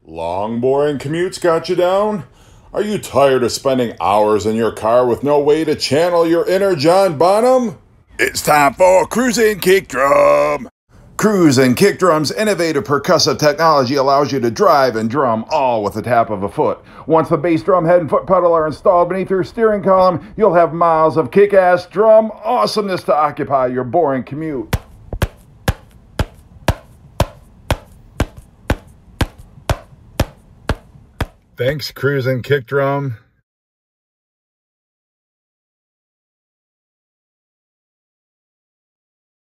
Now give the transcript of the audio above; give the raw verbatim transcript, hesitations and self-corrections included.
Long, boring commutes got you down? Are you tired of spending hours in your car with no way to channel your inner John Bonham? It's time for Cruisin' Kick Drum! Cruisin' Kick Drum's innovative percussive technology allows you to drive and drum all with the tap of a foot. Once the bass drum head and foot pedal are installed beneath your steering column, you'll have miles of kick-ass drum awesomeness to occupy your boring commute. Thanks, Cruisin' Kick Drum.